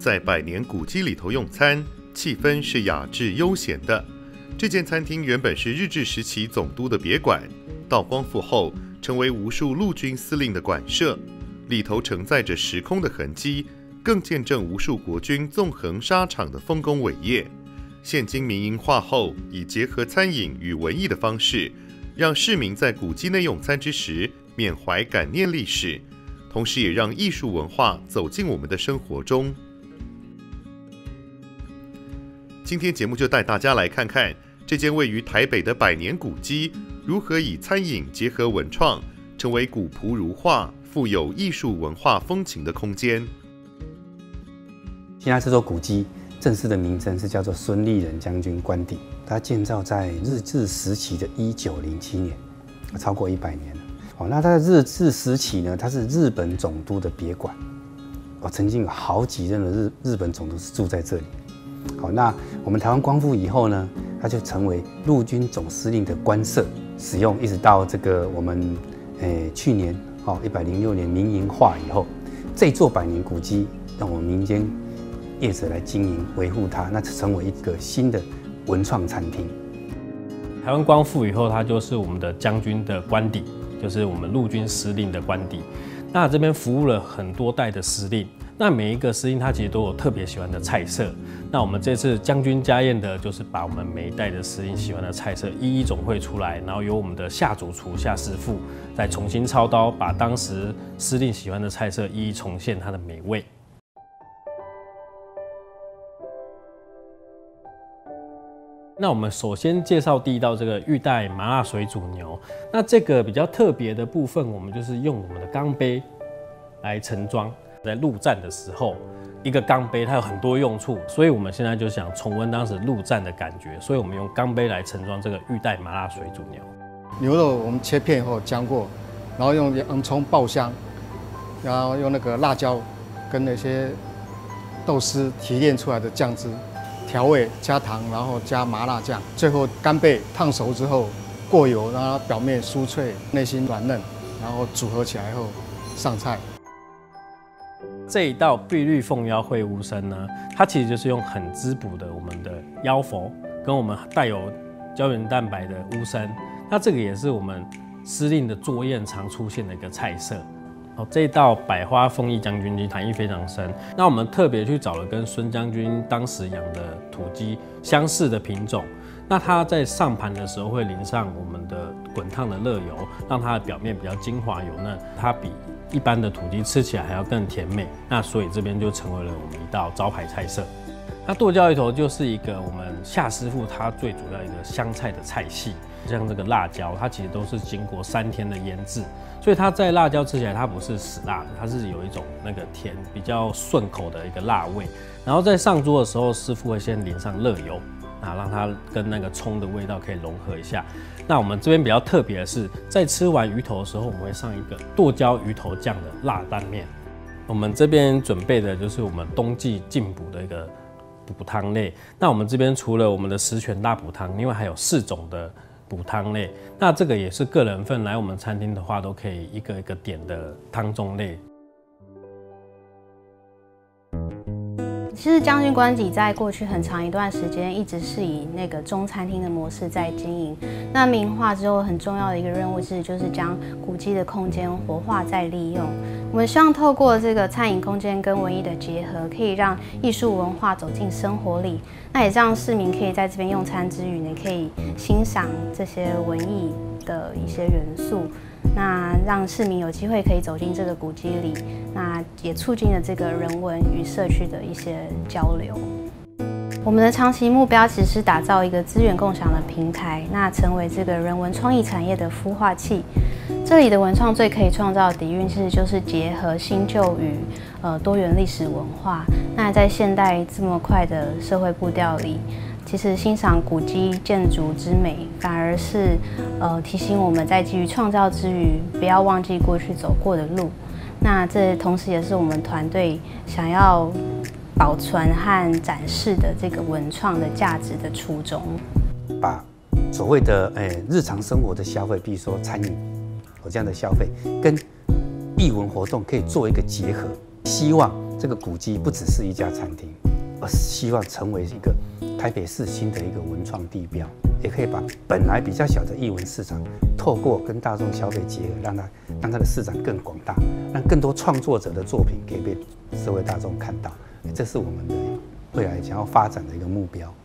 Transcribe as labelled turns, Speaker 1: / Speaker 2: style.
Speaker 1: 在百年古迹里头用餐，气氛是雅致悠闲的。这间餐厅原本是日治时期总督的别馆，到光复后成为无数陆军司令的馆舍，里头承载着时空的痕迹，更见证无数国军纵横沙场的丰功伟业。现今民营化后，以结合餐饮与文艺的方式，让市民在古迹内用餐之时缅怀感念历史，同时也让艺术文化走进我们的生活中。今天节目就带大家来看看这间位于台北的百年古迹如何以餐饮结合文创，成为古朴如画、富有艺术文化风情的空间。
Speaker 2: 现在这座古迹正式的名称是叫做孙立人将军官邸，它建造在日治时期的1907年，超过100年了。那它的日治时期呢，它是日本总督的别馆，曾经有好几任的日本总督是住在这里。那我们台湾光复以后呢，它就成为陆军总司令的官舍，使用一直到这个我们去年106年民营化以后，这座百年古迹让我们民间业者来经营维护它，那成为一个新的文创餐厅。
Speaker 3: 台湾光复以后，它就是我们的将军的官邸，就是我们陆军司令的官邸。那这边服务了很多代的司令，那每一个司令他其实都有特别喜欢的菜色。那我们这次将军家宴的，就是把我们每一代的司令喜欢的菜色一一总汇出来，然后由我们的夏主厨夏师傅再重新操刀，把当时司令喜欢的菜色一一重现它的美味。那我们首先介绍第一道这个玉带麻辣水煮牛。那这个比较特别的部分，我们就是用我们的钢杯来盛装。在陆战的时候，一个钢杯它有很多用处，所以我们现在就想重温当时陆战的感觉，所以我们用钢杯来盛装这个玉带麻辣水煮牛。
Speaker 4: 牛肉我们切片以后姜过，然后用洋葱爆香，然后用那个辣椒跟那些豆丝提炼出来的酱汁。调味加糖，然后加麻辣酱，最后干贝烫熟之后过油，让它表面酥脆，内心软嫩，然后组合起来后上菜。
Speaker 3: 这一道碧绿凤腰烩乌参呢，它其实就是用很滋补的我们的腰佛，跟我们带有胶原蛋白的乌参。那这个也是我们司令的桌宴常出现的一个菜色。这一道百花凤翼将军鸡含义非常深。那我们特别去找了跟孙将军当时养的土鸡相似的品种。那它在上盘的时候会淋上我们的滚烫的热油，让它的表面比较精华油嫩，它比一般的土鸡吃起来还要更甜美。那所以这边就成为了我们一道招牌菜色。那剁椒鱼头就是一个我们夏师傅他最主要一个香菜的菜系。像这个辣椒，它其实都是经过3天的腌制，所以它在辣椒吃起来它不是死辣的，它是有一种那个甜比较顺口的一个辣味。然后在上桌的时候，师傅会先淋上热油，让它跟那个葱的味道可以融合一下。那我们这边比较特别的是，在吃完鱼头的时候，我们会上一个剁椒鱼头酱的辣蛋面。我们这边准备的就是我们冬季进补的一个补汤类。那我们这边除了我们的十全大补汤，另外还有4种的补汤类，那这个也是个人份，来我们餐厅的话都可以一个一个点的汤种类。
Speaker 5: 其实将军官邸在过去很长一段时间一直是以那个中餐厅的模式在经营。那民营化之后，很重要的一个任务就是将古迹的空间活化再利用。我们希望透过这个餐饮空间跟文艺的结合，可以让艺术文化走进生活里。那也让市民可以在这边用餐之余呢，可以欣赏这些文艺的一些元素。那让市民有机会可以走进这个古迹里，那也促进了这个人文与社区的一些交流。我们的长期目标其实是打造一个资源共享的平台，那成为这个人文创意产业的孵化器。这里的文创最可以创造的底蕴，其实就是结合新旧与多元历史文化。那在现代这么快的社会步调里，其实欣赏古迹建筑之美，反而是提醒我们在基于创造之余，不要忘记过去走过的路。那这同时也是我们团队想要保存和展示的这个文创的价值的初衷。
Speaker 2: 把所谓的日常生活的消费，比如说餐饮这样的消费，跟艺文活动可以做一个结合，希望这个古迹不只是一家餐厅，而是希望成为一个台北市新的一个文创地标，也可以把本来比较小的艺文市场，透过跟大众消费结合，让它的市场更广大，让更多创作者的作品可以被社会大众看到。这是我们的未来想要发展的一个目标。